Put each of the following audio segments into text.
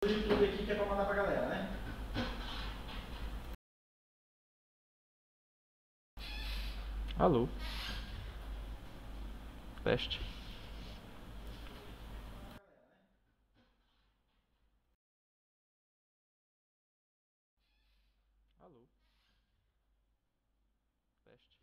De tudo aqui que é pra mandar pra galera, né? Alô? Teste. Alô? Teste.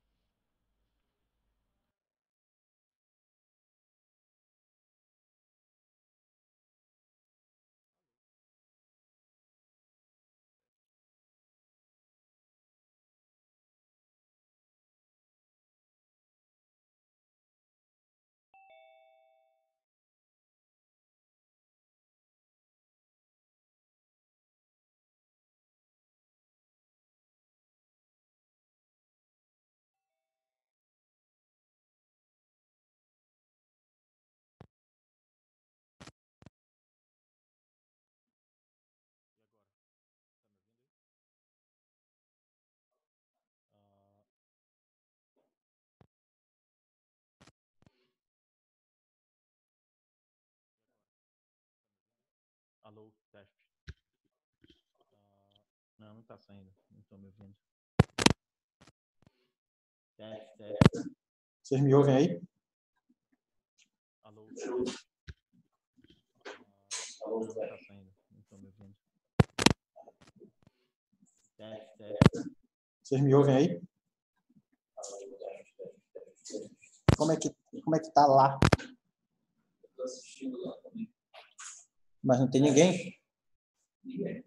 Alô, teste. Não, não tá saindo. Não tô me ouvindo. Teste, teste. Vocês me ouvem aí? Alô? Não, não tá saindo. Não tô me ouvindo. Teste, teste. Vocês me ouvem aí? Como é que tá lá? Eu tô assistindo lá também. Mas não tem ninguém? Ninguém.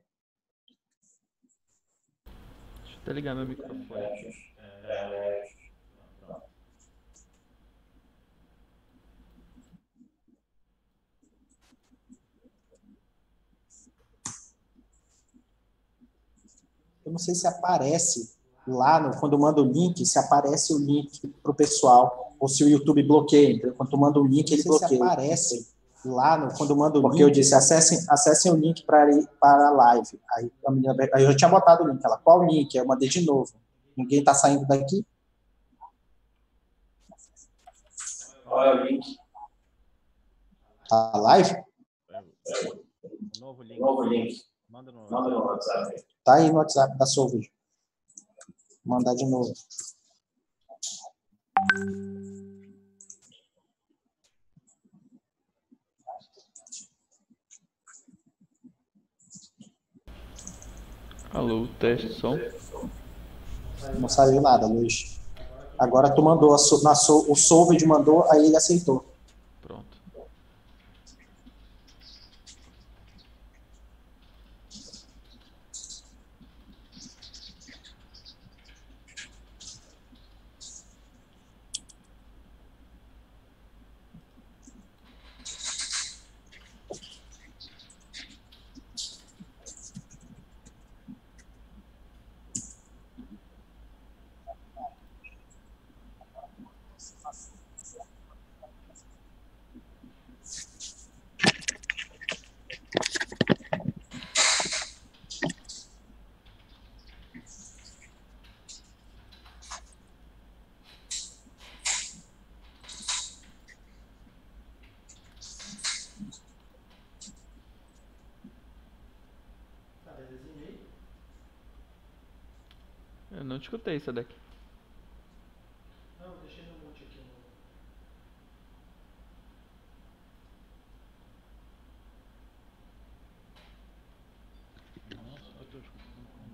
Deixa eu até ligar meu microfone. Pronto. Eu não sei se aparece lá, quando manda o link, se aparece o link para o pessoal, ou se o YouTube bloqueia. Então, quando tu manda o link, ele bloqueia. Se aparece lá, quando manda o link. Porque eu disse, acessem o link para a live. Aí eu já tinha botado o link. Ela, qual link? Eu mandei de novo. Ninguém está saindo daqui? Qual é o link? A live? Novo link. Novo link. Manda no Manda no WhatsApp. WhatsApp. Tá aí no WhatsApp da Solveig. Vou mandar de novo. Alô, teste som. Não saiu nada, Luiz. Agora tu mandou, o Solveig mandou, aí ele aceitou. Pronto. Eu não te escutei isso daqui. Não, deixei no mute aqui. Nossa, eu tô escutando como?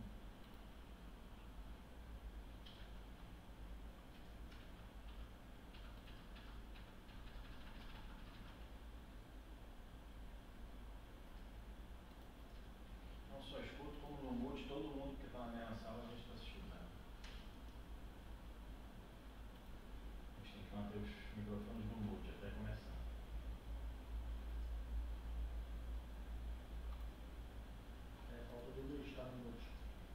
Não só escuto, como no mute, todo mundo que está na minha sala, a gente está assistindo. A gente tem que manter os microfones no mute até começar. Falta do Luiz estar no mute.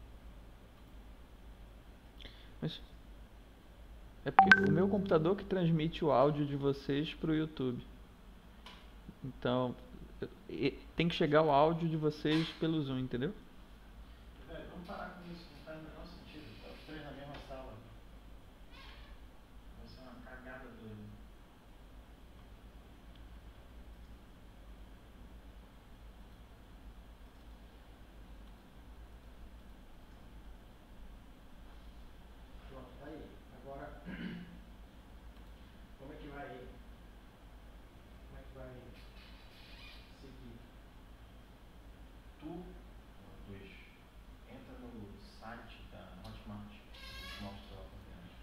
Mas é porque o meu computador que transmite o áudio de vocês pro YouTube. Então, tem que chegar o áudio de vocês pelo Zoom, entendeu? Velho, vamos parar com isso, não faz o menor sentido. Tá os três na mesma sala. Vai ser uma cagada doida.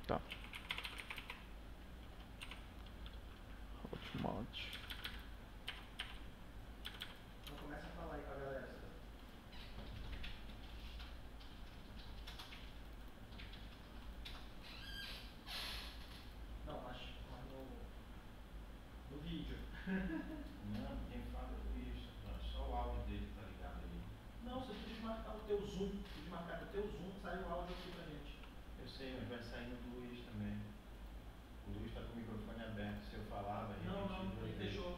Tá. Hotmart. Então começa a falar aí com a galera. Não, mas no vídeo. Não, quem fala é isso. Só o áudio dele tá ligado aí. Não, você precisa marcar o teu Zoom. Precisa marcar o teu Zoom, sai o áudio aqui pra gente. Eu sei, mas vai sair no do Luiz também. O Luiz tá com o microfone aberto. Se eu falar, vai repetir. Não, ele fechou.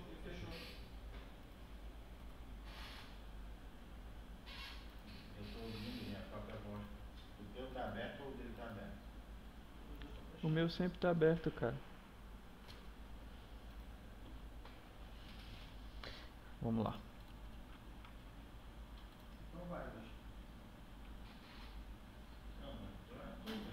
Eu tô ouvindo minha própria voz. O teu tá aberto ou o dele tá aberto? O meu sempre tá aberto, cara. Vamos lá. Então vai, Luiz. Não, mas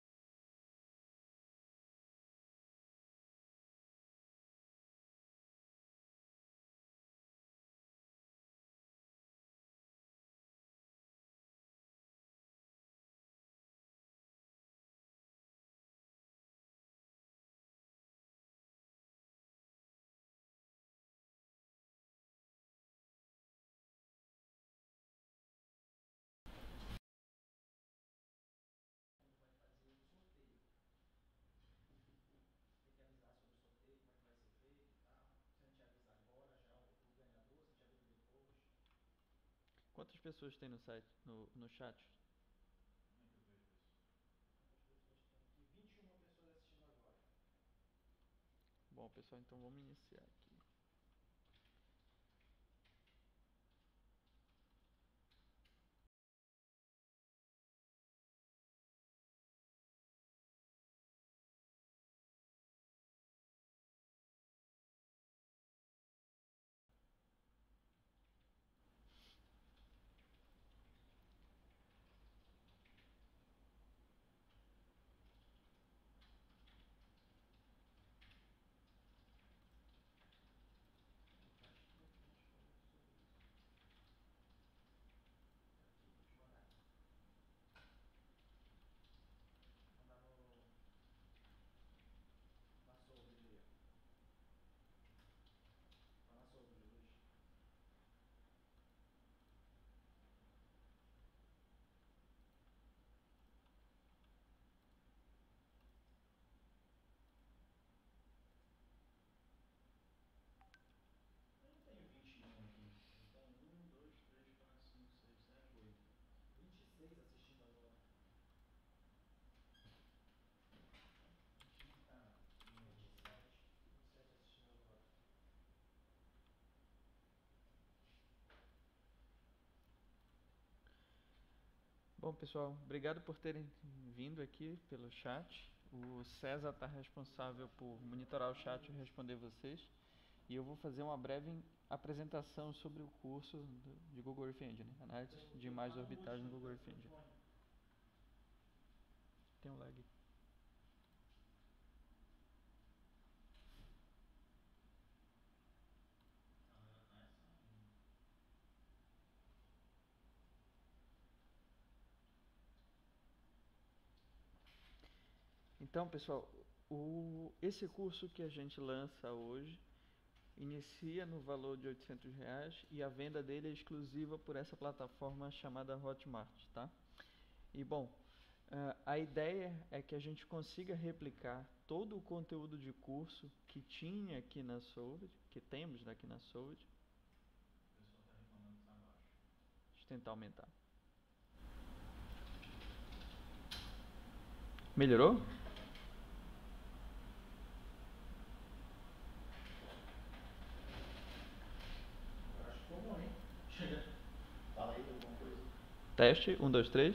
Quantas pessoas tem no site, no chat? como é que eu vejo isso? Tem aqui 21 pessoas assistindo agora. Bom, pessoal, então vamos iniciar aqui. Eu não tenho 21 aqui. Eu tenho 1, 2, 3, 4, 5, 6, 7, 8. 26 assistindo agora. Ah, 27 assistindo agora. Bom, pessoal, obrigado por terem vindo aqui pelo chat. O César está responsável por monitorar o chat e responder vocês. E eu vou fazer uma breve apresentação sobre o curso de Google Earth Engine, análise de imagens orbitais no Google Earth Engine. Tem um lag. Então, pessoal, esse curso que a gente lança hoje inicia no valor de R$800 e a venda dele é exclusiva por essa plataforma chamada Hotmart, tá? E bom, a ideia é que a gente consiga replicar todo o conteúdo de curso que tinha aqui na Solid, que temos aqui na Solid. o pessoal tá reclamando que tá baixo. Deixa eu tentar aumentar. Melhorou? Agora acho que ficou bom, hein? Fala aí alguma coisa. Teste, 1, 2, 3.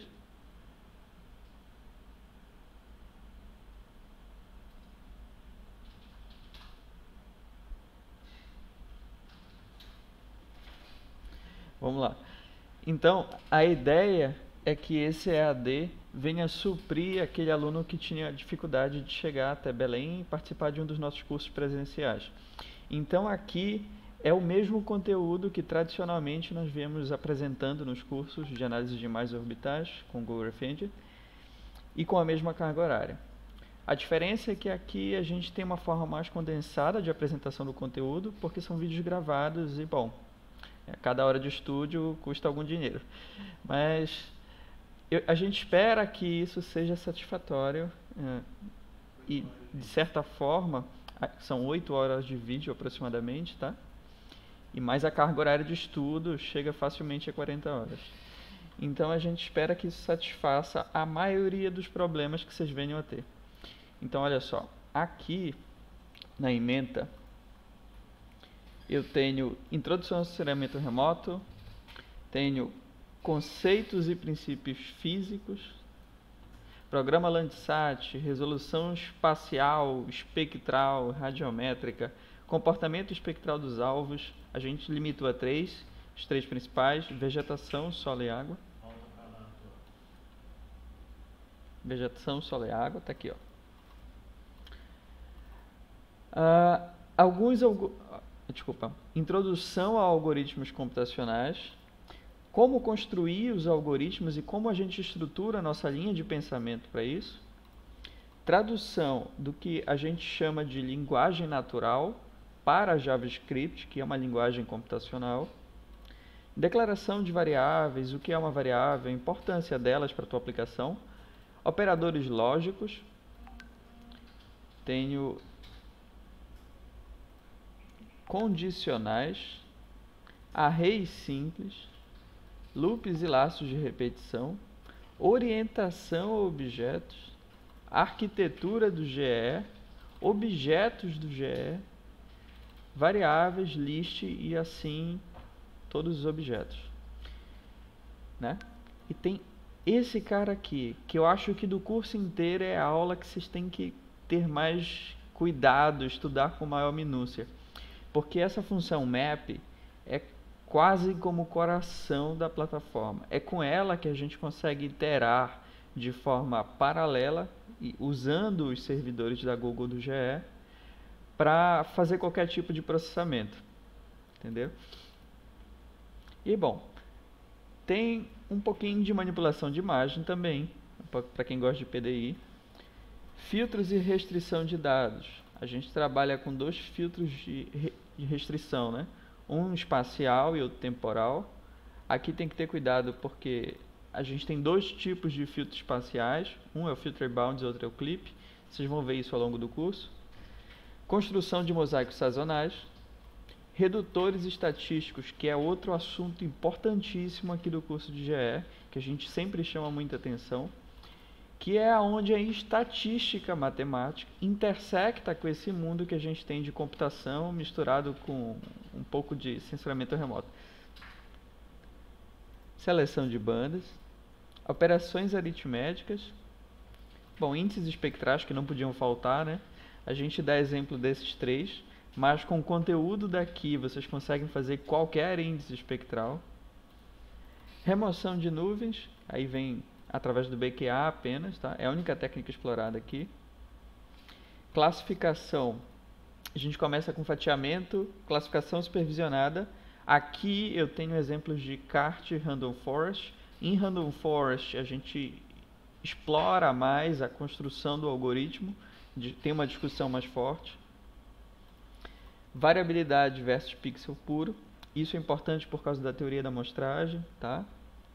Vamos lá. Então, a ideia é que esse EAD venha suprir aquele aluno que tinha dificuldade de chegar até Belém e participar de um dos nossos cursos presenciais. Então, aqui é o mesmo conteúdo que tradicionalmente nós viemos apresentando nos cursos de análise de imagens orbitais com Google Earth Engine e com a mesma carga horária. A diferença é que aqui a gente tem uma forma mais condensada de apresentação do conteúdo, porque são vídeos gravados e, bom, cada hora de estúdio custa algum dinheiro. Mas a gente espera que isso seja satisfatório e, de certa forma, são 8 horas de vídeo aproximadamente, tá? E mais a carga horária de estudo chega facilmente a 40 horas. Então a gente espera que isso satisfaça a maioria dos problemas que vocês venham a ter. Então olha só, aqui na ementa eu tenho introdução ao sensoriamento remoto, tenho conceitos e princípios físicos, programa Landsat, resolução espacial, espectral, radiométrica, comportamento espectral dos alvos, a gente limitou a 3, os 3 principais, vegetação, solo e água. Vegetação, solo e água, tá aqui, ó. Introdução a algoritmos computacionais, como construir os algoritmos e como a gente estrutura a nossa linha de pensamento para isso, tradução do que a gente chama de linguagem natural para JavaScript, que é uma linguagem computacional, declaração de variáveis, o que é uma variável, a importância delas para a tua aplicação, operadores lógicos, tenho condicionais, arrays simples, loops e laços de repetição, orientação a objetos, arquitetura do GE, objetos do GE, variáveis, list e assim todos os objetos, né? E tem esse cara aqui, que eu acho que do curso inteiro é a aula que vocês têm que ter mais cuidado, estudar com maior minúcia. Porque essa função map é quase como o coração da plataforma. É com ela que a gente consegue iterar de forma paralela, e usando os servidores da Google do GE, para fazer qualquer tipo de processamento. Entendeu? E bom, tem um pouquinho de manipulação de imagem também, para quem gosta de PDI. Filtros e restrição de dados. A gente trabalha com 2 filtros de restrição, né? Um espacial e outro temporal. Aqui tem que ter cuidado porque a gente tem 2 tipos de filtros espaciais. Um é o filter bounds e outro é o clip. Vocês vão ver isso ao longo do curso. Construção de mosaicos sazonais. Redutores estatísticos, que é outro assunto importantíssimo aqui do curso de GE, que a gente sempre chama muita atenção, que é onde a estatística matemática intersecta com esse mundo que a gente tem de computação misturado com um pouco de sensoramento remoto. Seleção de bandas, operações aritméticas, bom, índices espectrais que não podiam faltar, né? A gente dá exemplo desses 3, mas com o conteúdo daqui vocês conseguem fazer qualquer índice espectral. Remoção de nuvens, aí vem através do BQA apenas, tá? É a única técnica explorada aqui. Classificação, a gente começa com fatiamento, classificação supervisionada. Aqui eu tenho exemplos de CART e Random Forest. Em Random Forest a gente explora mais a construção do algoritmo, tem uma discussão mais forte. Variabilidade versus pixel puro. Isso é importante por causa da teoria da amostragem, tá?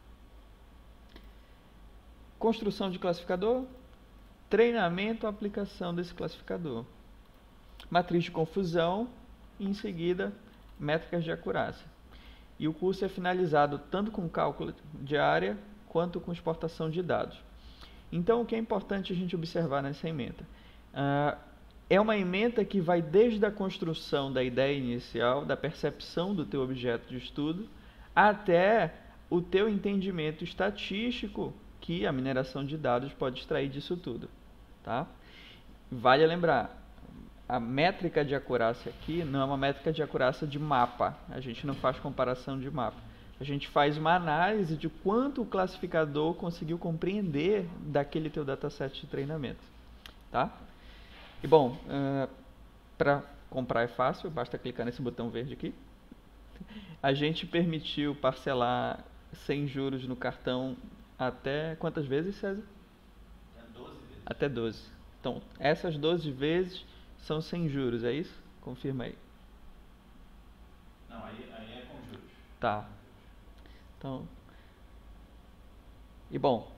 Construção de classificador, treinamento e aplicação desse classificador. Matriz de confusão e, em seguida, métricas de acurácia. E o curso é finalizado tanto com cálculo de área quanto com exportação de dados. Então, o que é importante a gente observar nessa ementa? É uma ementa que vai desde a construção da ideia inicial, da percepção do teu objeto de estudo, até o teu entendimento estatístico que a mineração de dados pode extrair disso tudo, tá? Vale lembrar, a métrica de acurácia aqui não é uma métrica de acurácia de mapa, a gente não faz comparação de mapa. A gente faz uma análise de quanto o classificador conseguiu compreender daquele teu dataset de treinamento, tá? E bom, para comprar é fácil, basta clicar nesse botão verde aqui. A gente permitiu parcelar sem juros no cartão até quantas vezes, César? Até 12 vezes. Até 12. Então, essas 12 vezes são sem juros, é isso? Confirma aí. Não, aí é com juros. Tá. Então, e bom,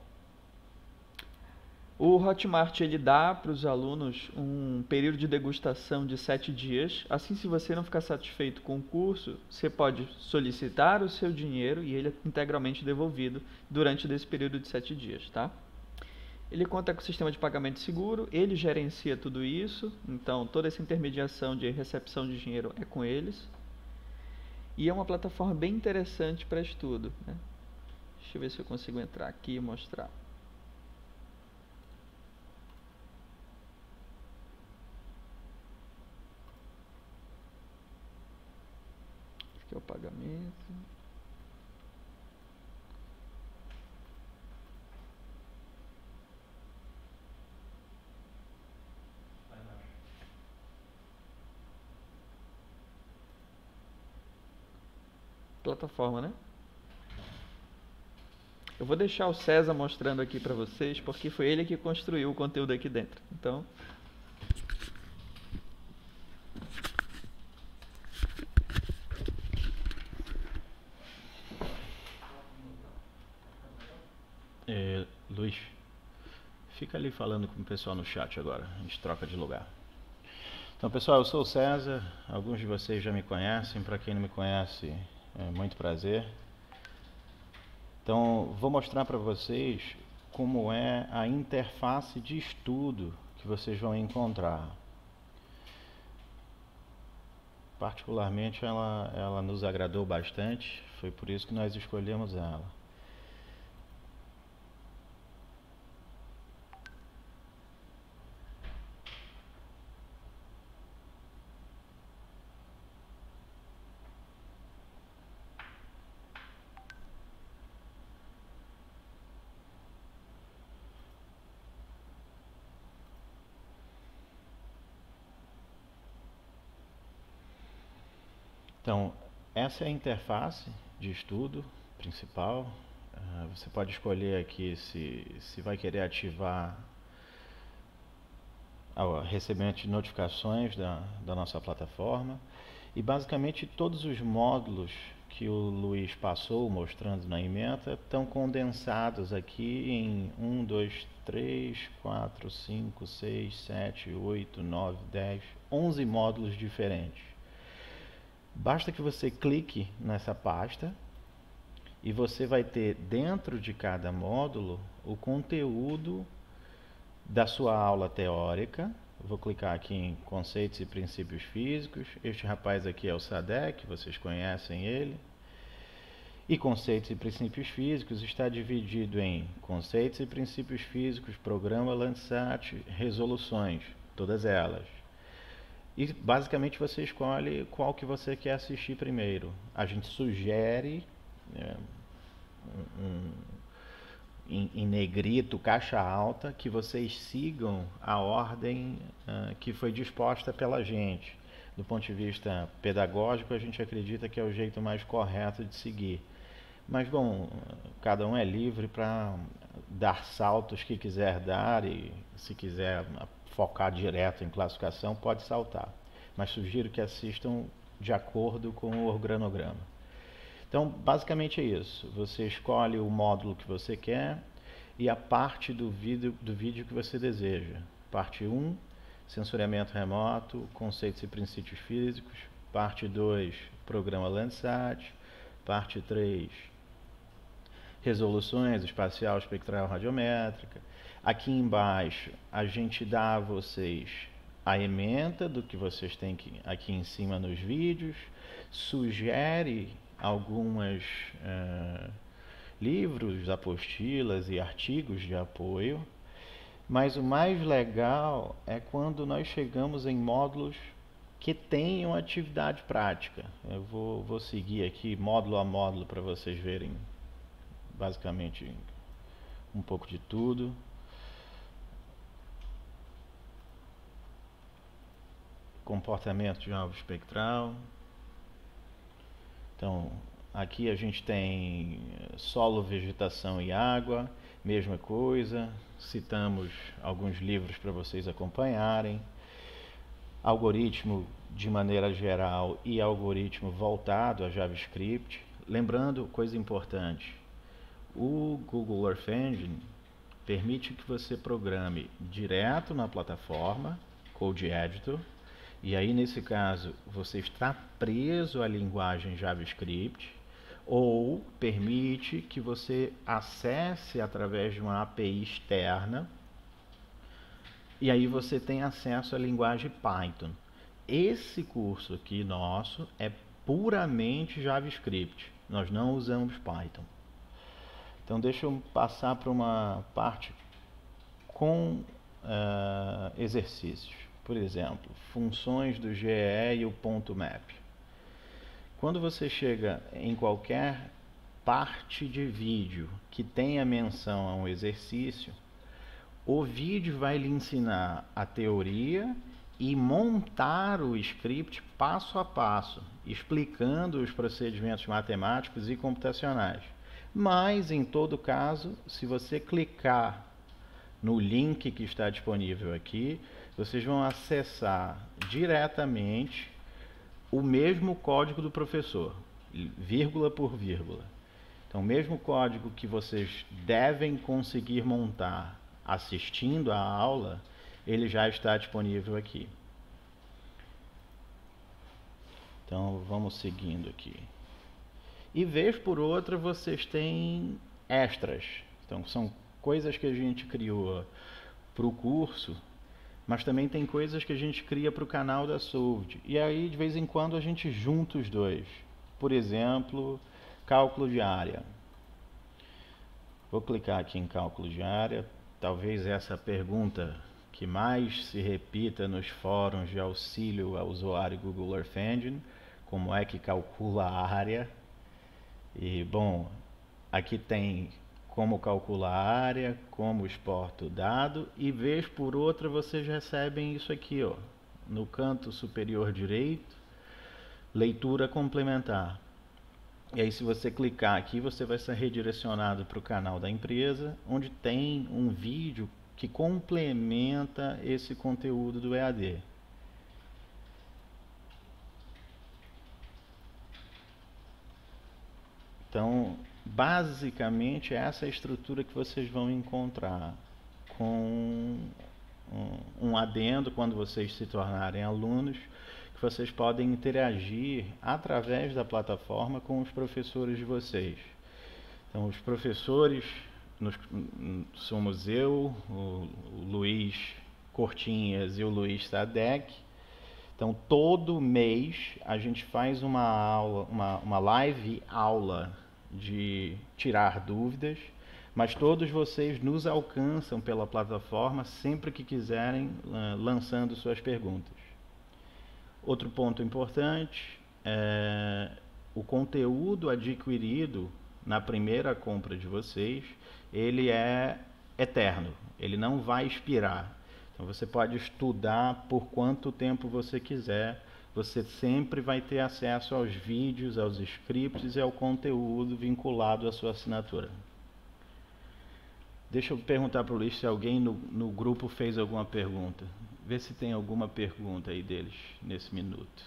o Hotmart ele dá para os alunos um período de degustação de 7 dias. Assim, se você não ficar satisfeito com o curso, você pode solicitar o seu dinheiro e ele é integralmente devolvido durante esse período de 7 dias, tá? Ele conta com o sistema de pagamento seguro, ele gerencia tudo isso, então toda essa intermediação de recepção de dinheiro é com eles. E é uma plataforma bem interessante para estudo, né? Deixa eu ver se eu consigo entrar aqui e mostrar. Aqui é o pagamento. Plataforma, né? Eu vou deixar o César mostrando aqui para vocês, porque foi ele que construiu o conteúdo aqui dentro. Então, Luiz, fica ali falando com o pessoal no chat agora, a gente troca de lugar. Então, pessoal, eu sou o César, alguns de vocês já me conhecem, para quem não me conhece, é muito prazer. Então, vou mostrar para vocês como é a interface de estudo que vocês vão encontrar. Particularmente, ela nos agradou bastante, foi por isso que nós escolhemos ela. Então, essa é a interface de estudo principal. Você pode escolher aqui se vai querer ativar o recebimento de notificações da nossa plataforma. E basicamente todos os módulos que o Luiz passou mostrando na ementa estão condensados aqui em 1, 2, 3, 4, 5, 6, 7, 8, 9, 10, 11 módulos diferentes. Basta que você clique nessa pasta e você vai ter dentro de cada módulo o conteúdo da sua aula teórica. Vou clicar aqui em conceitos e princípios físicos. Este rapaz aqui é o Sadek, vocês conhecem ele. E conceitos e princípios físicos está dividido em conceitos e princípios físicos, programa Landsat, resoluções, todas elas. E basicamente você escolhe qual que você quer assistir primeiro. A gente sugere em negrito, caixa alta, que vocês sigam a ordem que foi disposta pela gente. Do ponto de vista pedagógico, a gente acredita que é o jeito mais correto de seguir. Mas, bom, cada um é livre para dar saltos que quiser dar e, se quiser focar direto em classificação, pode saltar. Mas sugiro que assistam de acordo com o organograma. Então, basicamente é isso. Você escolhe o módulo que você quer e a parte do vídeo que você deseja. Parte 1, sensoriamento remoto, conceitos e princípios físicos. Parte 2, programa Landsat. Parte 3, resoluções espacial, espectral, radiométrica. Aqui embaixo a gente dá a vocês a ementa do que vocês têm aqui em cima nos vídeos, sugere algumas livros, apostilas e artigos de apoio, mas o mais legal é quando nós chegamos em módulos que tenham atividade prática. Eu vou seguir aqui módulo a módulo para vocês verem basicamente um pouco de tudo. Comportamento de um alvo espectral. Então, aqui a gente tem solo, vegetação e água. mesma coisa, citamos alguns livros para vocês acompanharem, algoritmo de maneira geral e algoritmo voltado a JavaScript. Lembrando, coisa importante, o Google Earth Engine permite que você programe direto na plataforma, Code Editor, e aí nesse caso você está preso à linguagem JavaScript, ou permite que você acesse através de uma API externa, e aí você tem acesso à linguagem Python. Esse curso aqui nosso é puramente JavaScript, nós não usamos Python. Então deixa eu passar para uma parte com exercícios. Por exemplo, funções do GE e o ponto map. Quando você chega em qualquer parte de vídeo que tenha menção a um exercício, o vídeo vai lhe ensinar a teoria e montar o script passo a passo, explicando os procedimentos matemáticos e computacionais. Mas, em todo caso, se você clicar no link que está disponível aqui, vocês vão acessar diretamente o mesmo código do professor, vírgula por vírgula. Então, o mesmo código que vocês devem conseguir montar assistindo a aula, ele já está disponível aqui. Então, vamos seguindo aqui. E vez por outra, vocês têm extras. Então, são coisas que a gente criou para o curso, mas também tem coisas que a gente cria para o canal da Solved. E aí, de vez em quando, a gente junta os dois. Por exemplo, cálculo de área. Vou clicar aqui em cálculo de área. Talvez essa pergunta que mais se repita nos fóruns de auxílio ao usuário Google Earth Engine, como é que calcula a área. E, bom, aqui tem como calcular a área, como exporta o dado, e vez por outra vocês recebem isso aqui, ó, no canto superior direito, leitura complementar. E aí, se você clicar aqui, você vai ser redirecionado para o canal da empresa, onde tem um vídeo que complementa esse conteúdo do EAD. Então, basicamente, essa é a estrutura que vocês vão encontrar, com um adendo quando vocês se tornarem alunos, que vocês podem interagir através da plataforma com os professores de vocês. Então, os professores somos eu, o Luiz Cortinhas e o Luiz Sadek. Então, todo mês a gente faz uma aula, uma live aula de tirar dúvidas, mas todos vocês nos alcançam pela plataforma sempre que quiserem, lançando suas perguntas. Outro ponto importante é o conteúdo adquirido na primeira compra de vocês, ele é eterno, ele não vai expirar. Então você pode estudar por quanto tempo você quiser, você sempre vai ter acesso aos vídeos, aos scripts e ao conteúdo vinculado à sua assinatura. Deixa eu perguntar para o Luiz se alguém no grupo fez alguma pergunta. Vê se tem alguma pergunta aí deles nesse minuto.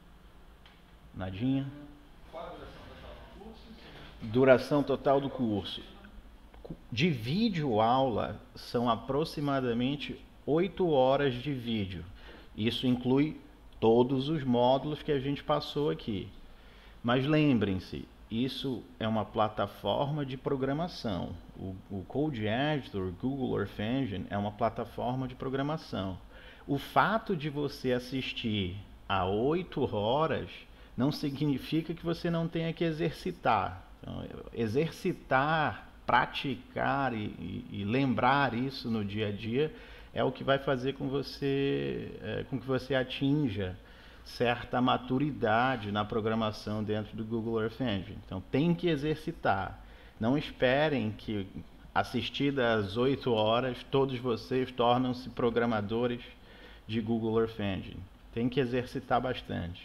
Nadinha? Qual a duração total do curso? Duração total do curso. De vídeo aula são aproximadamente 8 horas de vídeo. Isso inclui todos os módulos que a gente passou aqui. Mas lembrem-se, isso é uma plataforma de programação. O Code Editor, Google Earth Engine, é uma plataforma de programação. O fato de você assistir a 8 horas não significa que você não tenha que exercitar. Então, exercitar, praticar e lembrar isso no dia a dia é o que vai fazer com que você atinja certa maturidade na programação dentro do Google Earth Engine. Então tem que exercitar. Não esperem que, assistidas às 8 horas, todos vocês tornam-se programadores de Google Earth Engine. Tem que exercitar bastante.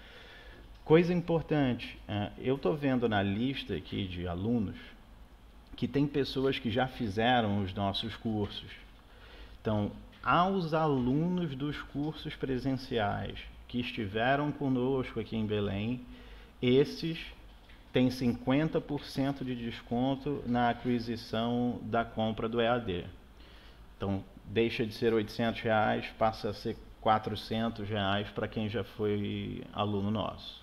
Coisa importante, eu estou vendo na lista aqui de alunos que tem pessoas que já fizeram os nossos cursos. Então, aos alunos dos cursos presenciais que estiveram conosco aqui em Belém, esses têm 50% de desconto na aquisição da compra do EAD. Então, deixa de ser R$800, passa a ser R$400 para quem já foi aluno nosso.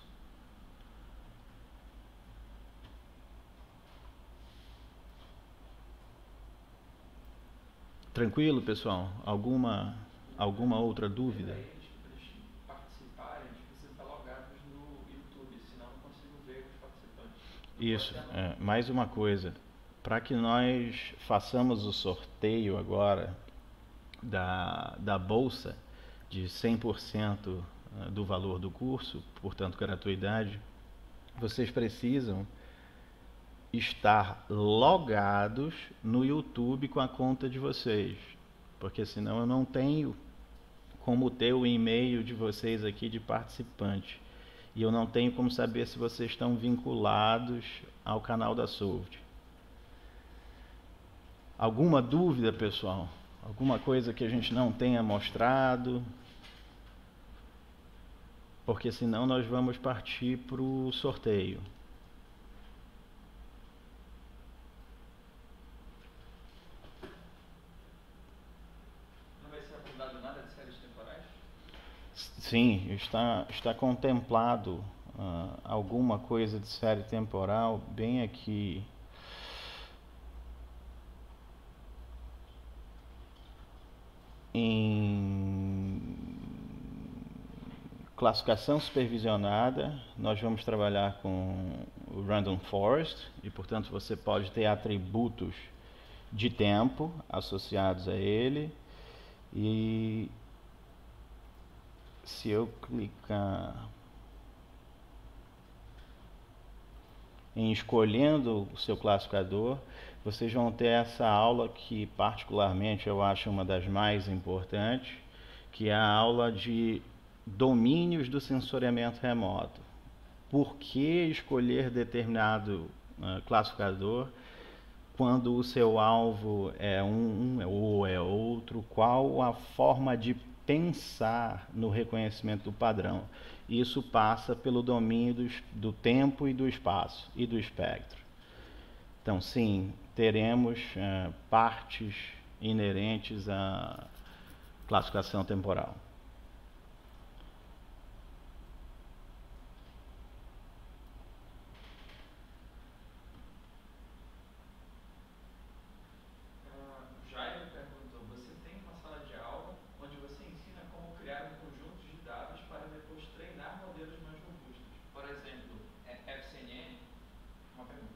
Tranquilo, pessoal? Alguma outra dúvida? Para eles participarem, eles precisam estar logados no YouTube, senão eu não consigo ver os participantes. Isso, mais uma coisa. Para que nós façamos o sorteio agora da bolsa de 100% do valor do curso, portanto gratuidade, vocês precisam estar logados no YouTube com a conta de vocês, porque senão eu não tenho como ter o e-mail de vocês aqui de participante, e eu não tenho como saber se vocês estão vinculados ao canal da Solvd. Alguma dúvida, pessoal? Alguma coisa que a gente não tenha mostrado? Porque senão nós vamos partir para o sorteio. Não vai ser abordado nada de séries temporais? Sim, está contemplado alguma coisa de série temporal bem aqui. Em classificação supervisionada, nós vamos trabalhar com o Random Forest e, portanto, você pode ter atributos de tempo associados a ele. E se eu clicar em escolhendo o seu classificador, vocês vão ter essa aula que particularmente eu acho uma das mais importantes, que é a aula de domínios do sensoriamento remoto. Por que escolher determinado classificador quando o seu alvo é um ou é outro? Qual a forma de pensar no reconhecimento do padrão? Isso passa pelo domínio do tempo e do espaço e do espectro. Então, sim, teremos partes inerentes à classificação temporal. Jairo perguntou, você tem uma sala de aula onde você ensina como criar um conjunto de dados para depois treinar modelos mais robustos. Por exemplo, FCNN? Uma pergunta.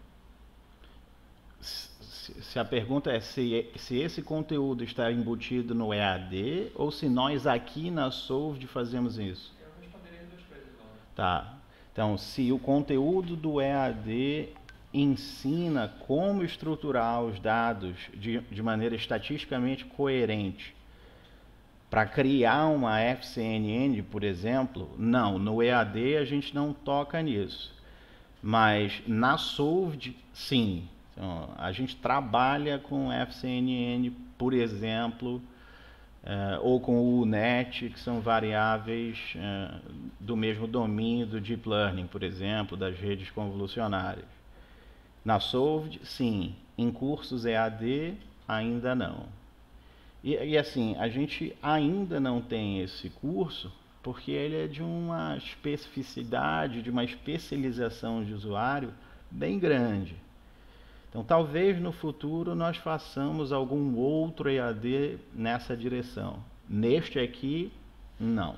Se a pergunta é se esse conteúdo está embutido no EAD ou se nós aqui na Solvd fazemos isso. Eu responderia as duas coisas, Laura. Tá. Então, se o conteúdo do EAD ensina como estruturar os dados de maneira estatisticamente coerente para criar uma FCNN, por exemplo, não, no EAD a gente não toca nisso. Mas na Solvd, sim. Então, a gente trabalha com FCNN, por exemplo, ou com o UNet, que são variáveis do mesmo domínio do Deep Learning, por exemplo, das redes convolucionárias. Na Solvd, sim. Em cursos EAD, ainda não. E assim, a gente ainda não tem esse curso porque ele é de uma especificidade, de uma especialização de usuário bem grande. Então, talvez no futuro nós façamos algum outro EAD nessa direção. Neste aqui, não.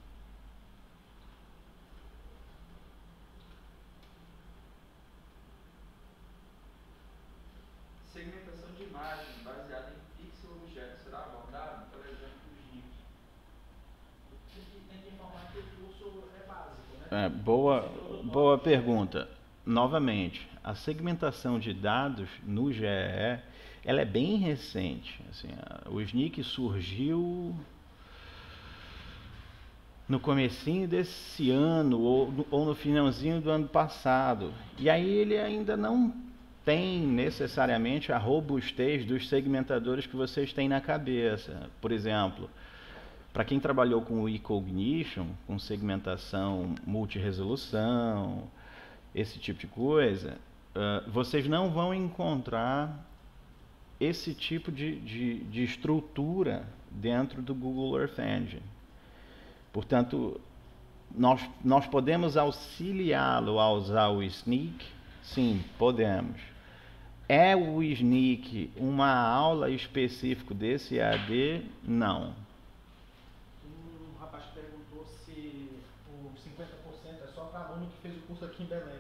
Segmentação de imagem baseada em pixel objeto será abordado, por exemplo, os NICs. Tem que informar que o curso é básico, né? Boa pergunta. Novamente, a segmentação de dados no GE, ela é bem recente. Assim, o SNCC surgiu no comecinho desse ano ou no finalzinho do ano passado. E aí ele ainda não tem necessariamente a robustez dos segmentadores que vocês têm na cabeça. Por exemplo, para quem trabalhou com o e-cognition, com segmentação multiresolução, esse tipo de coisa, vocês não vão encontrar esse tipo de estrutura dentro do Google Earth Engine. Portanto, nós podemos auxiliá-lo a usar o Snyk? Sim, podemos. É o Snyk uma aula específica desse EAD? Não. Um rapaz perguntou se o 50% é só para aluno que fez o curso aqui em Belém.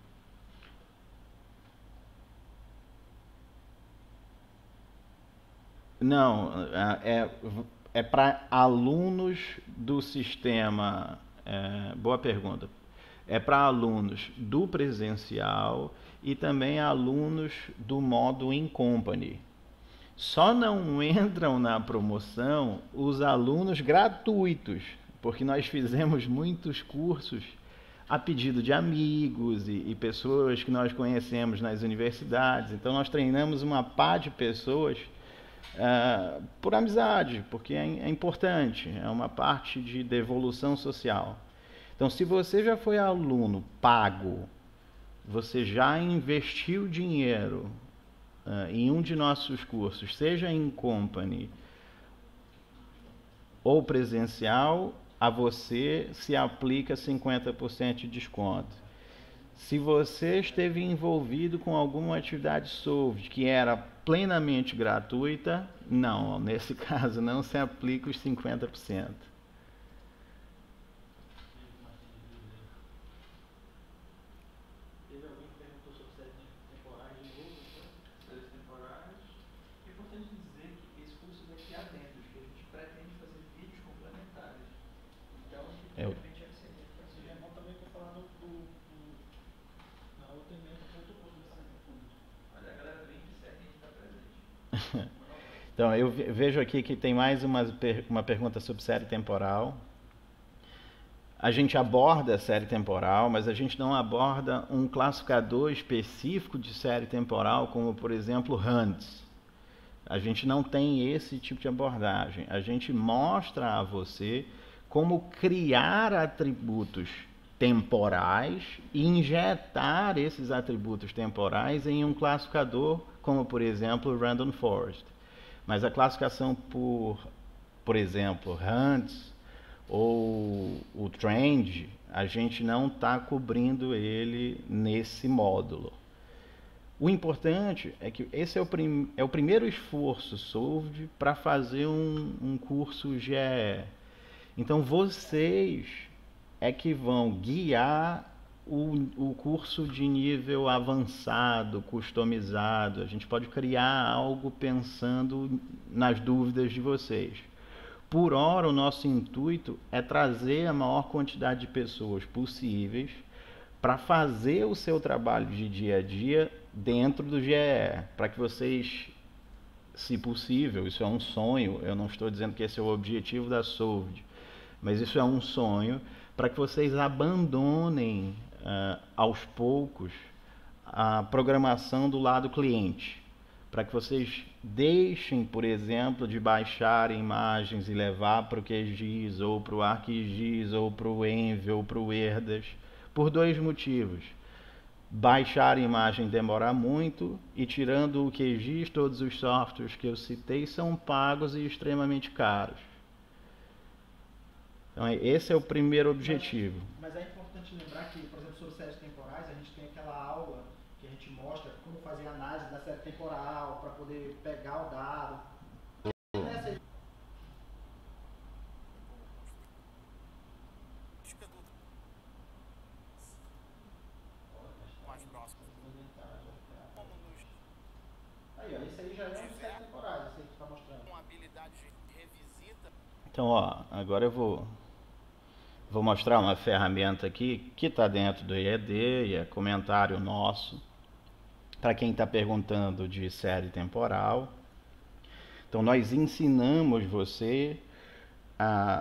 Não, é para alunos do sistema. Boa pergunta. É para alunos do presencial e também alunos do modo in company. Só não entram na promoção os alunos gratuitos, porque nós fizemos muitos cursos a pedido de amigos e pessoas que nós conhecemos nas universidades. Então nós treinamos uma pá de pessoas por amizade, porque é importante, é uma parte de devolução social. Então, se você já foi aluno pago, você já investiu dinheiro em um de nossos cursos, seja em company ou presencial, a você se aplica 50% de desconto. Se você esteve envolvido com alguma atividade Solved que era plenamente gratuita, não, nesse caso não se aplica os 50%. Teve alguém que perguntou sobre séries temporais de novo, séries temporais. É importante dizer que esse curso daqui há dentro, que a gente pretende fazer vídeos complementares. Então, de repente, é bom também para falar na outra emenda, outro curso da série fundo. Olha, a galera vem que segue, a gente está presente. Então, eu vejo aqui que tem mais uma pergunta sobre série temporal. A gente aborda a série temporal, mas a gente não aborda um classificador específico de série temporal, como, por exemplo, Hunts. A gente não tem esse tipo de abordagem. A gente mostra a você como criar atributos temporais e injetar esses atributos temporais em um classificador, como, por exemplo, o Random Forest. Mas a classificação por exemplo, Hunts ou o Trend, a gente não está cobrindo ele nesse módulo. O importante é que esse é o primeiro esforço Solved para fazer um curso GE. Então vocês é que vão guiar o curso de nível avançado, customizado. A gente pode criar algo pensando nas dúvidas de vocês. Por hora, o nosso intuito é trazer a maior quantidade de pessoas possíveis para fazer o seu trabalho de dia a dia dentro do GE, para que vocês, se possível, isso é um sonho, eu não estou dizendo que esse é o objetivo da Solved, mas isso é um sonho, para que vocês abandonem aos poucos a programação do lado cliente, para que vocês deixem, por exemplo, de baixar imagens e levar para o QGIS, ou para o ArcGIS, ou para o Envy, ou para o Erdas, por dois motivos. Baixar a imagem demora muito, e tirando o QGIS, todos os softwares que eu citei são pagos e extremamente caros. Então, esse é o primeiro objetivo. Mas é importante lembrar que, por exemplo, sobre séries temporais, a gente tem aquela aula que a gente mostra como fazer análise da série temporal, para poder pegar o dado. Mais próximo. Aí, ó, esse aí já é um série temporais, esse aí que está mostrando. Com habilidade de revisita. Então, ó, agora eu vou mostrar uma ferramenta aqui que está dentro do EAD e é comentário nosso. Para quem está perguntando de série temporal. Então, nós ensinamos você a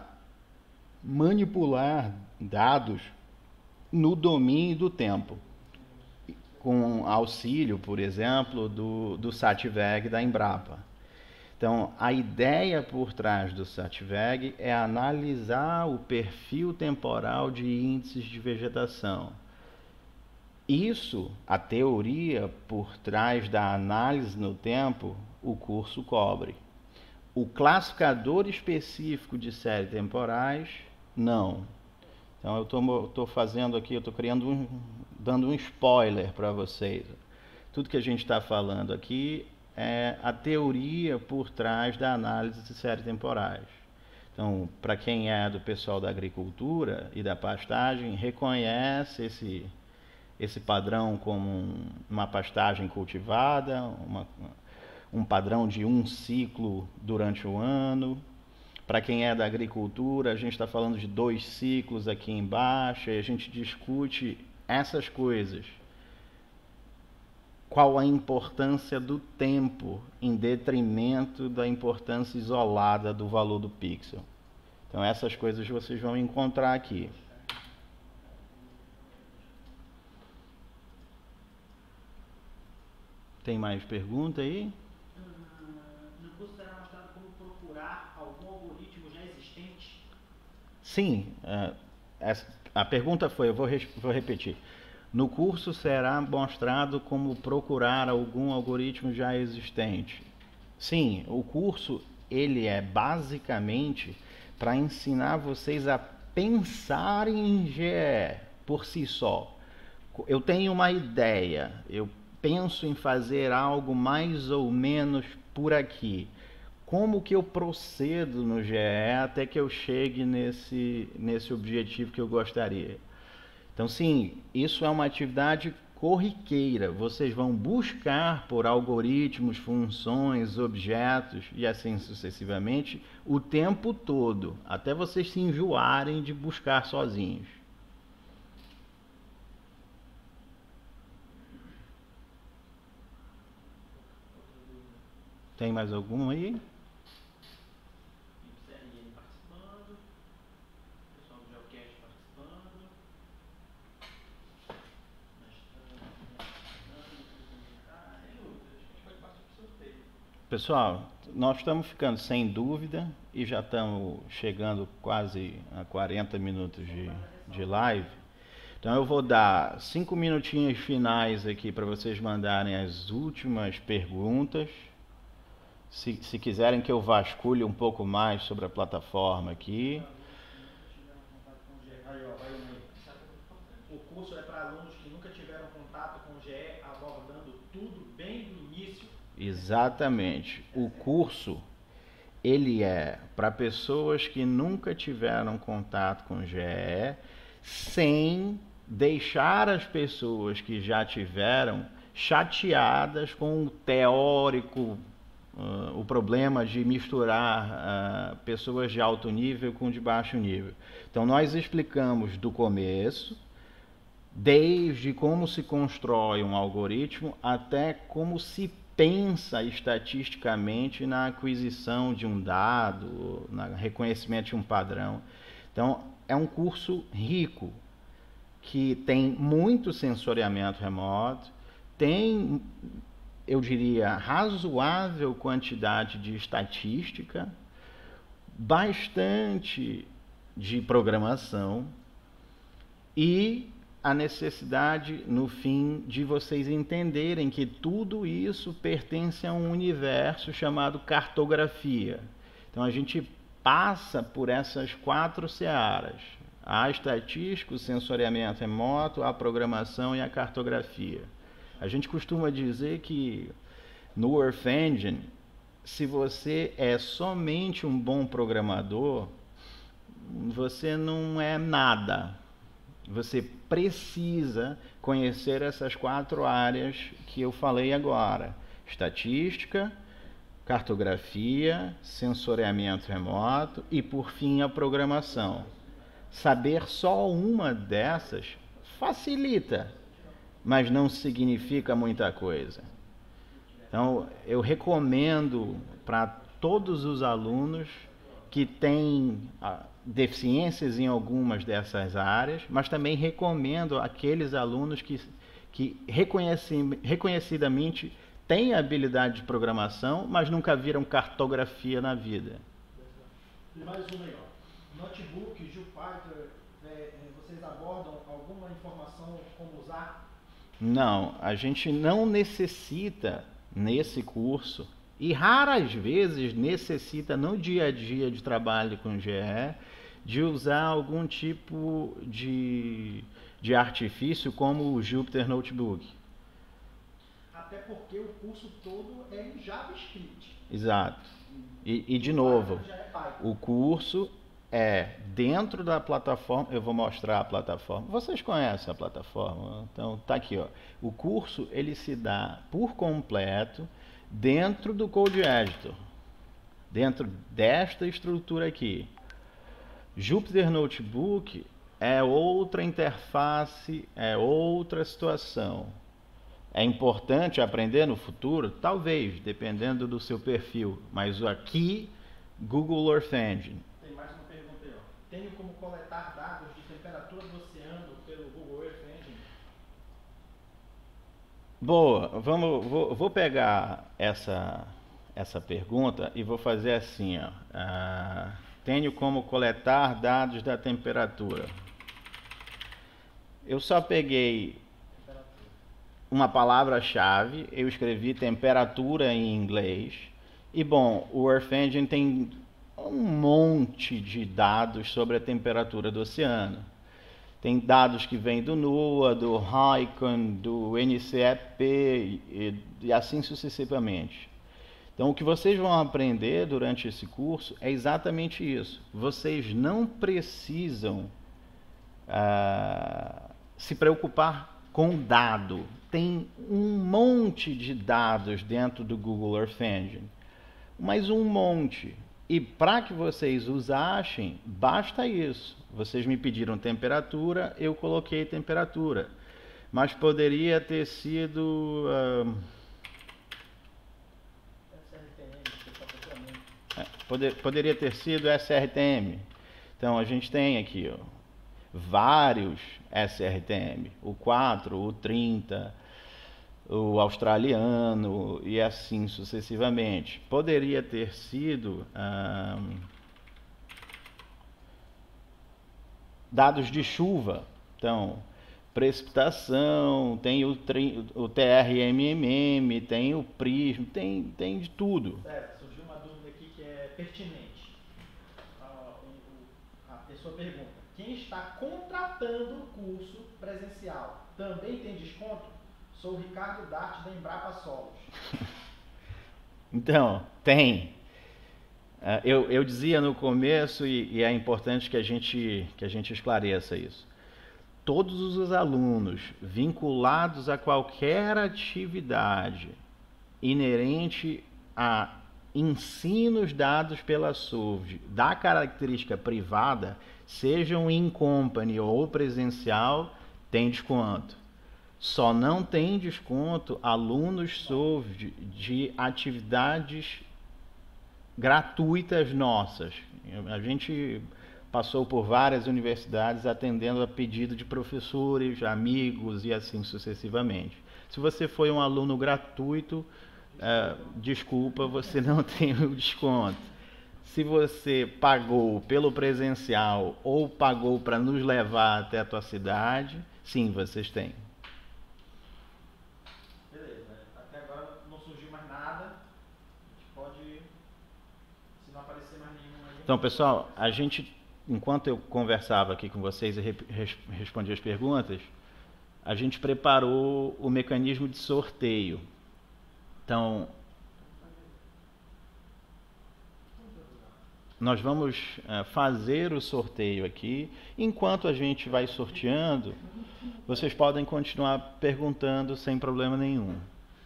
manipular dados no domínio do tempo. com auxílio, por exemplo, do SATVEG da Embrapa. Então, a ideia por trás do SATVEG é analisar o perfil temporal de índices de vegetação. Isso, a teoria por trás da análise no tempo, o curso cobre. O classificador específico de séries temporais, não. Então, eu estou fazendo aqui, eu estou dando um spoiler para vocês. Tudo que a gente está falando aqui é a teoria por trás da análise de séries temporais. Então, para quem é do pessoal da agricultura e da pastagem, reconhece esse padrão como uma pastagem cultivada, um padrão de um ciclo durante o ano. Para quem é da agricultura, a gente está falando de 2 ciclos aqui embaixo, e a gente discute essas coisas. Qual a importância do tempo em detrimento da importância isolada do valor do pixel. Então essas coisas vocês vão encontrar aqui. Tem mais pergunta aí? No curso será mostrado como procurar algum algoritmo já existente? Sim, a pergunta foi, eu vou repetir. No curso será mostrado como procurar algum algoritmo já existente. Sim, o curso ele é basicamente para ensinar vocês a pensarem em GE por si só. Eu tenho uma ideia, eu penso em fazer algo mais ou menos por aqui. Como que eu procedo no GE até que eu chegue nesse objetivo que eu gostaria? Então, sim, isso é uma atividade corriqueira. Vocês vão buscar por algoritmos, funções, objetos e assim sucessivamente o tempo todo, até vocês se enjoarem de buscar sozinhos. Tem mais algum aí? Participando, pessoal do Geocast participando. Pessoal, nós estamos ficando sem dúvida e já estamos chegando quase a 40 minutos de live. Então eu vou dar 5 minutinhos finais aqui para vocês mandarem as últimas perguntas. Se quiserem que eu vasculhe um pouco mais sobre a plataforma aqui. O curso é para alunos que nunca tiveram contato com o GE, abordando tudo bem no início. Exatamente. O curso, ele é para pessoas que nunca tiveram contato com o GE, sem deixar as pessoas que já tiveram chateadas com o teórico, o problema de misturar pessoas de alto nível com de baixo nível. Então nós explicamos do começo, desde como se constrói um algoritmo até como se pensa estatisticamente na aquisição de um dado, no reconhecimento de um padrão. Então é um curso rico, que tem muito sensoriamento remoto, tem, eu diria, razoável quantidade de estatística, bastante de programação e a necessidade, no fim, de vocês entenderem que tudo isso pertence a um universo chamado cartografia. Então a gente passa por essas 4 searas: a estatística, o sensoriamento remoto, a programação e a cartografia. A gente costuma dizer que no Earth Engine, se você é somente um bom programador, você não é nada. Você precisa conhecer essas 4 áreas que eu falei agora: estatística, cartografia, sensoriamento remoto e, por fim, a programação. Saber só uma dessas facilita, mas não significa muita coisa. Então, eu recomendo para todos os alunos que têm deficiências em algumas dessas áreas, mas também recomendo aqueles alunos que que reconhecidamente têm habilidade de programação, mas nunca viram cartografia na vida. E mais uma aí, ó. Notebook, Jupyter, vocês abordam alguma informação como usar? Não, a gente não necessita nesse curso, e raras vezes necessita no dia a dia de trabalho com GE, de usar algum tipo de artifício como o Jupyter Notebook. Até porque o curso todo é em JavaScript. Exato. E de novo, o curso é dentro da plataforma. Eu vou mostrar a plataforma. Vocês conhecem a plataforma? Então tá aqui, ó. O curso ele se dá por completo dentro do Code Editor, dentro desta estrutura aqui. Jupyter Notebook é outra interface, é outra situação. É importante aprender no futuro? Talvez, dependendo do seu perfil. Mas aqui, Google Earth Engine. Tem mais uma pergunta aí, ó. Tenho como coletar dados de temperatura do oceano pelo Google Earth Engine? Boa, vou pegar essa pergunta e vou fazer assim, ó. Tenho como coletar dados da temperatura. Eu só peguei uma palavra-chave, eu escrevi temperatura em inglês, e bom, o Earth Engine tem um monte de dados sobre a temperatura do oceano. Tem dados que vêm do NOAA, do HICON, do NCEP e assim sucessivamente. Então, o que vocês vão aprender durante esse curso é exatamente isso. Vocês não precisam se preocupar com dado. Tem um monte de dados dentro do Google Earth Engine, mas um monte. E para que vocês os achem, basta isso. Vocês me pediram temperatura, eu coloquei temperatura. Mas poderia ter sido... poderia ter sido SRTM. Então a gente tem aqui, ó, vários SRTM, o 4, o 30, o australiano e assim sucessivamente. Poderia ter sido dados de chuva, então precipitação, tem o TRMMM, tem o prisma, tem de tudo. Certo, surgiu uma dúvida aqui que é pertinente. A pessoa pergunta: quem está contratando o curso presencial também tem desconto? Sou o Ricardo Dart da Embrapa Solos. Então, tem. Eu dizia no começo, e é importante que a gente esclareça isso. Todos os alunos vinculados a qualquer atividade inerente a ensinos dados pela SUVD da característica privada, sejam in company ou presencial, tem desconto. Só não tem desconto alunos SUVD de atividades gratuitas nossas. A gente passou por várias universidades atendendo a pedido de professores, amigos e assim sucessivamente. Se você foi um aluno gratuito, desculpa, você não tem o desconto. Se você pagou pelo presencial ou pagou para nos levar até a tua cidade, sim, vocês têm. Beleza, até agora não surgiu mais nada. A gente pode, se não aparecer mais nenhuma... Então, pessoal, a gente, enquanto eu conversava aqui com vocês e respondia as perguntas, a gente preparou o mecanismo de sorteio. Então, nós vamos fazer o sorteio aqui. Enquanto a gente vai sorteando, vocês podem continuar perguntando sem problema nenhum.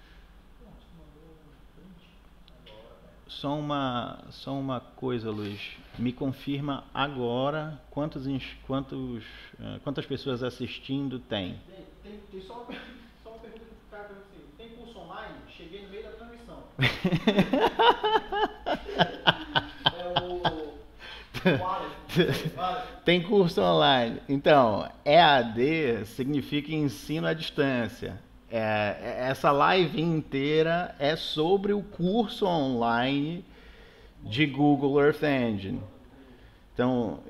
Só uma coisa, Luiz. Me confirma agora quantas pessoas assistindo tem. Tem só uma pergunta que o cara pergunta assim: tem curso online? Cheguei no meio da transmissão. O Alex Tem curso online. Então, EAD significa ensino à distância. Essa live inteira é sobre o curso online de Google Earth Engine. Então,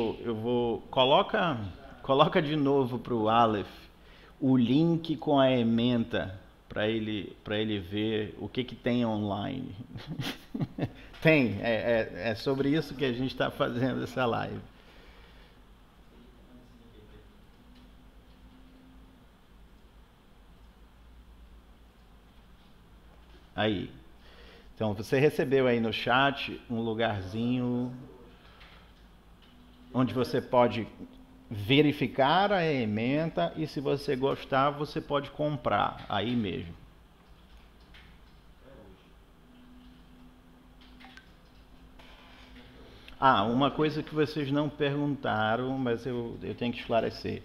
coloca de novo para o Aleph o link com a ementa para ele ver o que tem online. Tem, é sobre isso que a gente está fazendo essa live. Aí. Então, você recebeu aí no chat um lugarzinho onde você pode verificar a ementa e, se você gostar, você pode comprar aí mesmo. Ah, uma coisa que vocês não perguntaram, mas eu tenho que esclarecer.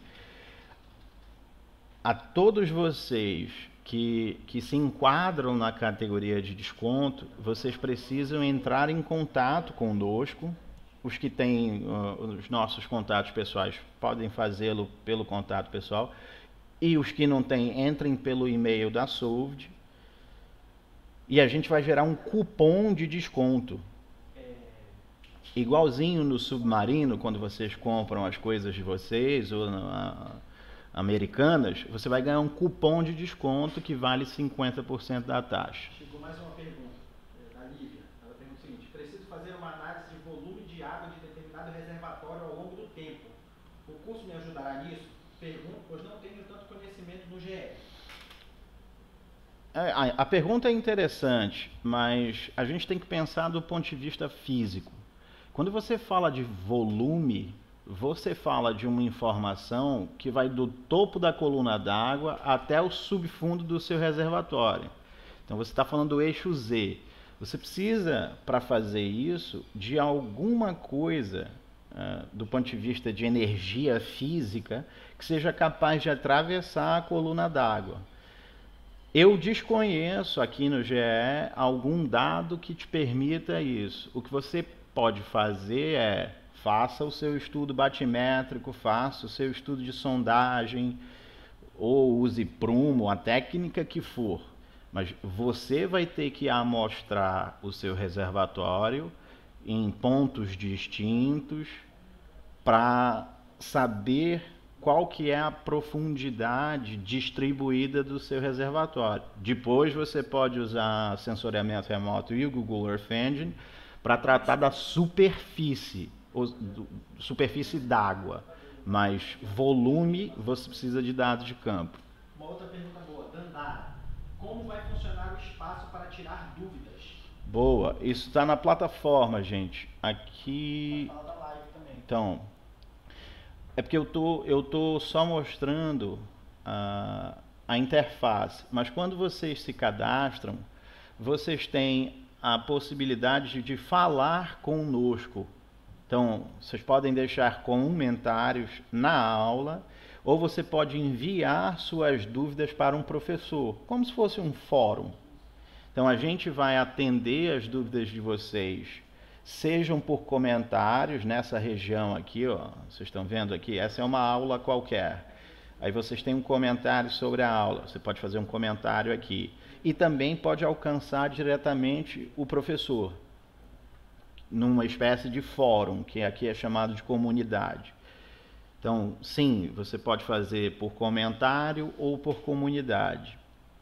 A todos vocês que se enquadram na categoria de desconto, vocês precisam entrar em contato conosco. Os que têm os nossos contatos pessoais podem fazê-lo pelo contato pessoal. E os que não têm, entrem pelo e-mail da Solved. E a gente vai gerar um cupom de desconto. Igualzinho no Submarino, quando vocês compram as coisas de vocês, ou Americanas, você vai ganhar um cupom de desconto que vale 50% da taxa. Chegou mais uma pergunta da Lívia. Ela pergunta o seguinte: preciso fazer uma análise de volume de água de determinado reservatório ao longo do tempo. O curso me ajudará nisso? Pergunto, pois não tenho tanto conhecimento no GE. A pergunta é interessante, mas a gente tem que pensar do ponto de vista físico. Quando você fala de volume, você fala de uma informação que vai do topo da coluna d'água até o subfundo do seu reservatório. Então você está falando do eixo Z. Você precisa, para fazer isso, de alguma coisa do ponto de vista de energia física que seja capaz de atravessar a coluna d'água. Eu desconheço aqui no GE algum dado que te permita isso. O que você pode fazer é: faça o seu estudo batimétrico, faça o seu estudo de sondagem, ou use prumo, a técnica que for. Mas você vai ter que amostrar o seu reservatório em pontos distintos para saber qual que é a profundidade distribuída do seu reservatório. Depois você pode usar sensoriamento remoto e o Google Earth Engine para tratar da superfície d'água, mas volume você precisa de dados de campo. Uma outra pergunta boa, Dandara: como vai funcionar o espaço para tirar dúvidas? Boa, isso está na plataforma, gente. Aqui. Fala da live também. Então, é porque eu tô só mostrando a interface, mas quando vocês se cadastram, vocês têm a possibilidade de falar conosco. Então, vocês podem deixar comentários na aula, ou você pode enviar suas dúvidas para um professor, como se fosse um fórum. Então, a gente vai atender as dúvidas de vocês, sejam por comentários nessa região aqui, ó, vocês estão vendo aqui, essa é uma aula qualquer. Aí vocês têm um comentário sobre a aula, você pode fazer um comentário aqui. E também pode alcançar diretamente o professor, numa espécie de fórum, que aqui é chamado de comunidade. Então, sim, você pode fazer por comentário ou por comunidade.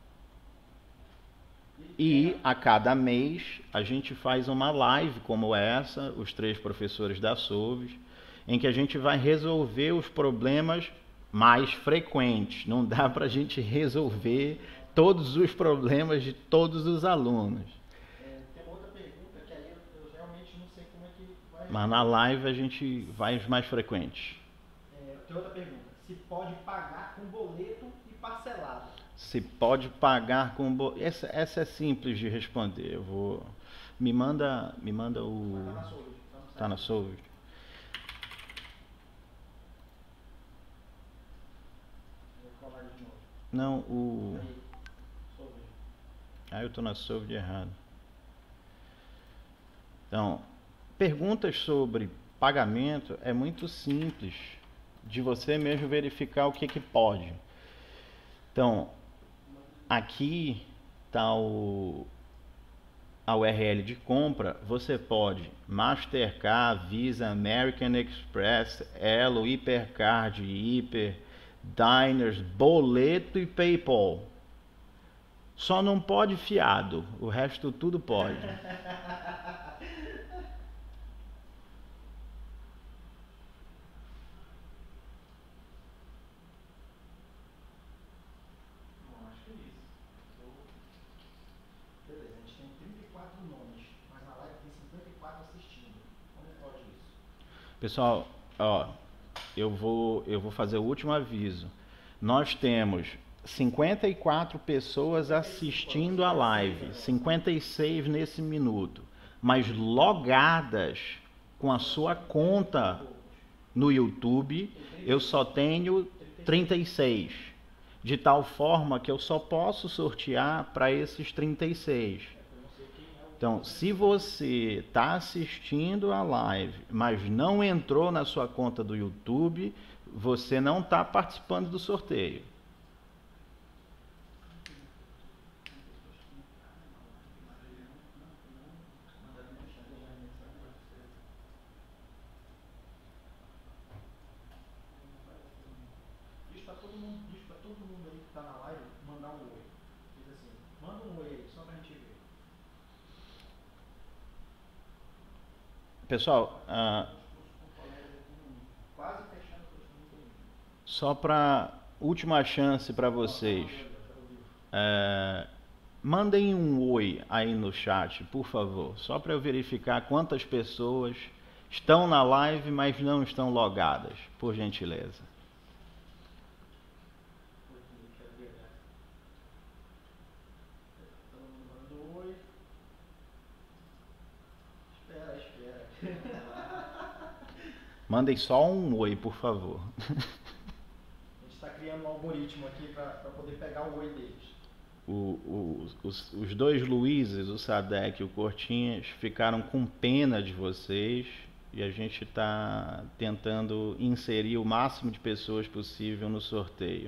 E a cada mês a gente faz uma live como essa, os 3 professores da Solved, em que a gente vai resolver os problemas mais frequentes. Não dá para a gente resolver todos os problemas de todos os alunos. Tem uma outra pergunta que aí eu realmente não sei como é que vai... Mas na live a gente vai os mais frequentes. Tem outra pergunta: se pode pagar com boleto e parcelado? Se pode pagar com boleto. Essa é simples de responder. Me manda o... Tá na Solved. Tá na Solved. Vou colar de novo. Não, o... Solved. eu tô na Solved errado. Então, perguntas sobre pagamento é muito simples de você mesmo verificar o que pode. Então, aqui está a URL de compra. Você pode Mastercard, Visa, American Express, Elo, Hipercard, Hiper, Diners, boleto e PayPal. Só não pode fiado, o resto tudo pode. Bom, acho que é isso. Beleza, a gente tem 34 nomes, mas na live tem 54 assistindo. Como pode isso? Pessoal, ó, eu vou fazer o último aviso. Nós temos 54 pessoas assistindo a live, 56 nesse minuto, mas logadas com a sua conta no YouTube, eu só tenho 36. De tal forma que eu só posso sortear para esses 36. Então, se você está assistindo a live, mas não entrou na sua conta do YouTube, você não está participando do sorteio. Diz para todo mundo aí que está na live mandar um oi. Diz assim, manda um oi aí, só para a gente ver. Pessoal, Quase fechando o curso. só para última chance para vocês. Mandem um oi aí no chat, por favor, só para eu verificar quantas pessoas estão na live, mas não estão logadas, por gentileza. Todo mundo mandando oi. Espera. Mandem só um oi, por favor. A gente está criando um algoritmo aqui para poder pegar o oi deles. Os dois Luizes, o Sadek e o Cortinhas, ficaram com pena de vocês e a gente está tentando inserir o máximo de pessoas possível no sorteio.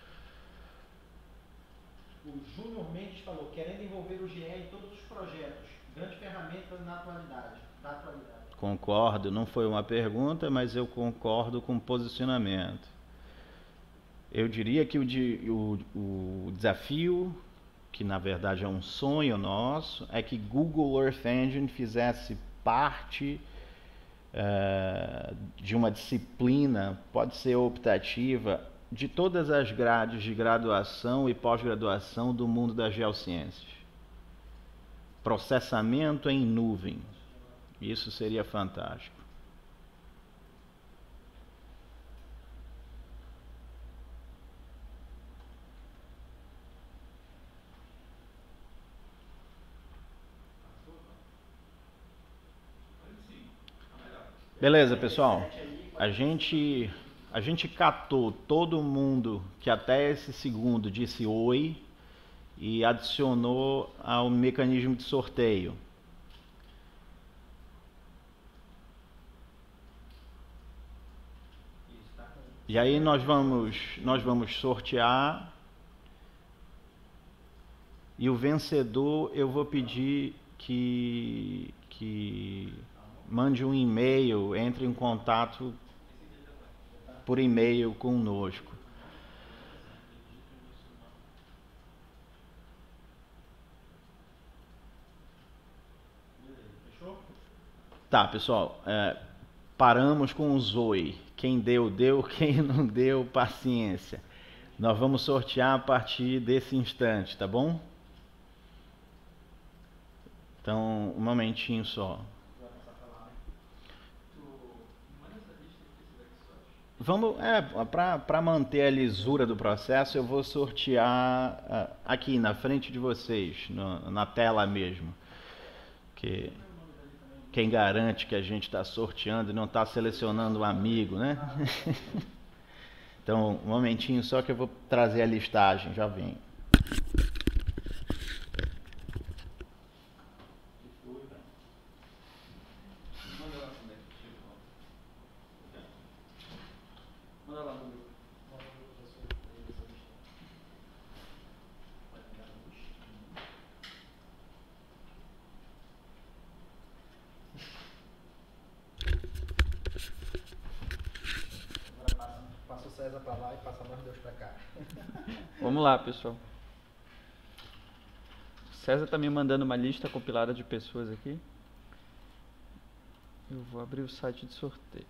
O Júnior Mendes falou, querendo envolver o GE em todos os projetos, grande ferramenta da atualidade. Concordo, não foi uma pergunta, mas eu concordo com o posicionamento. Eu diria que o desafio, que na verdade é um sonho nosso, é que Google Earth Engine fizesse parte de uma disciplina, pode ser optativa, de todas as grades de graduação e pós-graduação do mundo das geociências. Processamento em nuvem. Isso seria fantástico. Beleza, pessoal. A gente catou todo mundo que até esse segundo disse oi e adicionou ao mecanismo de sorteio. E aí nós vamos sortear e o vencedor eu vou pedir que mande um e-mail, entre em contato por e-mail conosco. Tá, pessoal, paramos com os oi. Quem deu, deu. Quem não deu, paciência. Nós vamos sortear a partir desse instante, tá bom? Então, um momentinho só. Vamos, para manter a lisura do processo, eu vou sortear aqui na frente de vocês, na tela mesmo. Que quem garante que a gente está sorteando e não está selecionando um amigo, né? Então, um momentinho só que eu vou trazer a listagem, já vem. César pra lá e passa nós dois pra cá. Vamos lá, pessoal. César tá me mandando uma lista compilada de pessoas aqui. Eu vou abrir o site de sorteio.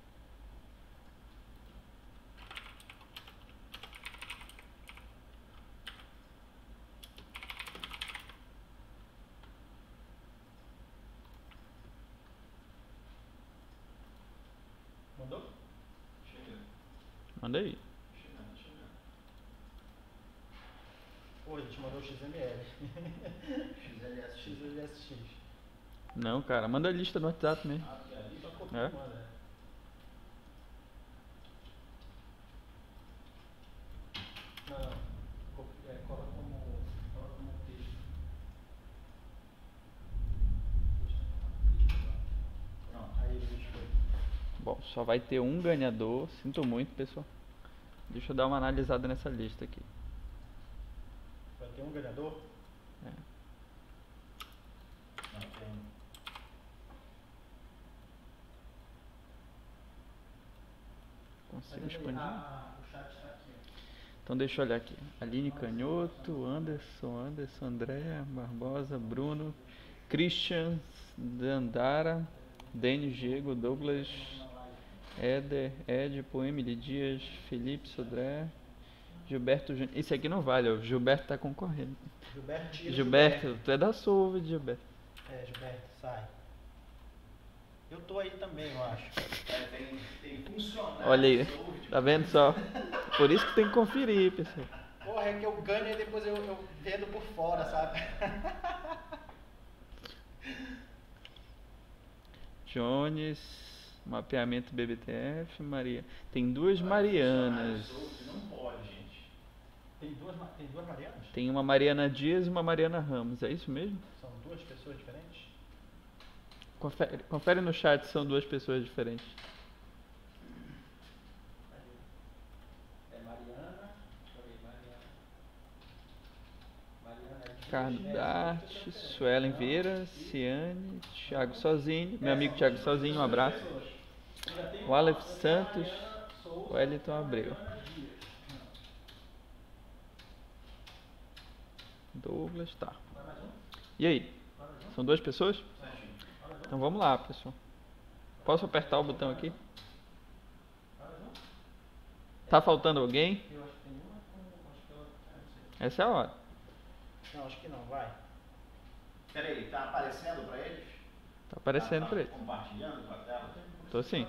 Mandou? Manda aí. Pô, a gente mandou o XML. XLSX. Não, cara, manda a lista no WhatsApp mesmo. Só copia É? e manda. Não. Coloca como texto. Pronto, aí o bicho foi. Bom, só vai ter um ganhador. Sinto muito, pessoal. Deixa eu dar uma analisada nessa lista aqui. Vai ter um ganhador? É. Não, tem. Consigo expandir? O chat está aqui. Então deixa eu olhar aqui. Aline Canhoto, Anderson, André, Barbosa, Bruno, Christian, Dandara, Denis Diego, Douglas, Éder, Edipo, Emily Dias, Felipe Sodré, Gilberto Júnior. Esse aqui não vale, ó. O Gilberto tá concorrendo. Gilberto, tu é da Solve, Gilberto. É, Gilberto, sai. Eu tô aí também, eu acho. Tem funcionário. Olha aí, tá vendo só? Por isso que tem que conferir, pessoal. Porra, é que eu ganho e depois eu vendo por fora, sabe? Jones, mapeamento BBTF, Maria. Tem duas Marianas. Não pode, gente. Tem duas Marianas? Tem uma Mariana Dias e uma Mariana Ramos, é isso mesmo? São duas pessoas diferentes? Confere no chat se são duas pessoas diferentes. É Mariana. Deixa eu ver, Mariana Dias. Cardarte, Suelen Vieira, Ciane, Thiago Sozinho, meu amigo Thiago Sozinho, um abraço. O Aleph Santos, Wellington Abreu. Douglas, tá. E aí? São duas pessoas? Então vamos lá, pessoal. Posso apertar o botão aqui? Tá faltando alguém? Eu acho que tem uma acho que ela. Não sei. Essa é a hora. Não, acho que não, vai. Peraí, tá aparecendo pra eles? Tá aparecendo pra ele. Compartilhando com a tela? Tô sim.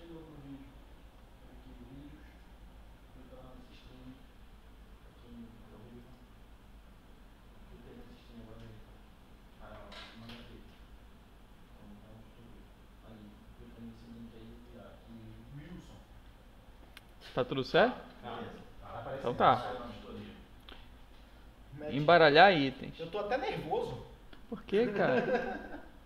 Tá tudo certo? Então tá. Embaralhar itens. Eu tô até nervoso. Por que, cara?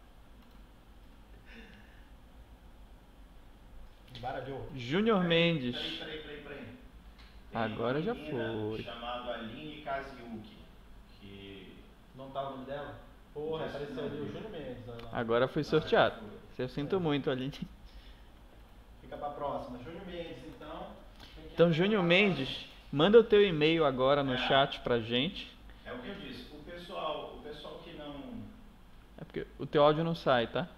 Embaralhou. Júnior Mendes. Peraí. Agora já menina foi. chamada Aline Kaziuki, que Não tá o nome dela? Porra, apareceu ali o Júnior Mendes. Olha lá. Agora foi sorteado. Eu sinto muito, Aline. Fica pra próxima. Júnior Mendes, então. Então, Júnior Mendes, manda o teu e-mail agora no chat pra gente. é o que eu disse. O pessoal que não... É porque o teu áudio não sai, tá?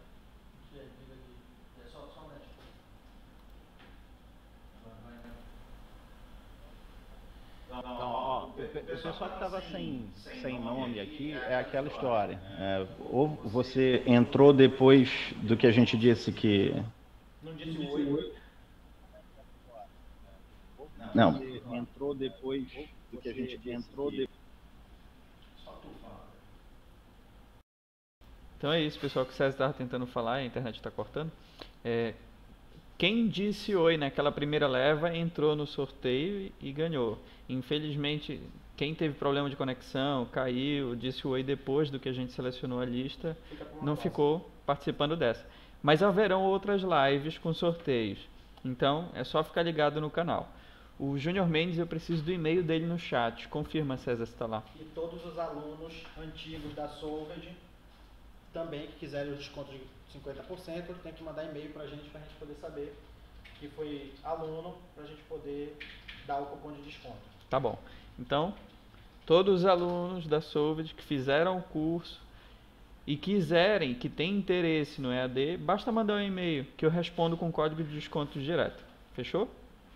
É só um net. Então, ó, o pessoal que estava sem nome aqui é aquela história. Ou você entrou depois do que a gente disse que... Não disse o oi. Não, entrou depois do que a gente disse que... Então é isso, pessoal, que o César estava tentando falar, a internet está cortando. Quem disse oi naquela primeira leva entrou no sorteio e ganhou. Infelizmente, quem teve problema de conexão, caiu, disse oi depois do que a gente selecionou a lista, não ficou participando dessa. Mas haverão outras lives com sorteios, então é só ficar ligado no canal. O Júnior Mendes, eu preciso do e-mail dele no chat. Confirma, César, se está lá. E todos os alunos antigos da Solved também que quiserem o desconto de 50%, tem que mandar e-mail pra gente poder saber que foi aluno, para a gente poder dar o cupom de desconto. Tá bom. Então, todos os alunos da Solved que fizeram o curso e quiserem, que tem interesse no EAD, basta mandar um e-mail que eu respondo com código de desconto direto. Fechou?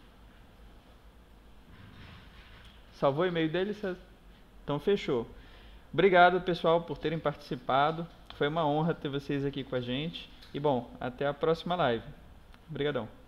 Salvou o e-mail dele, César? Então fechou. Obrigado, pessoal, por terem participado. Foi uma honra ter vocês aqui com a gente. E bom, até a próxima live. Obrigadão.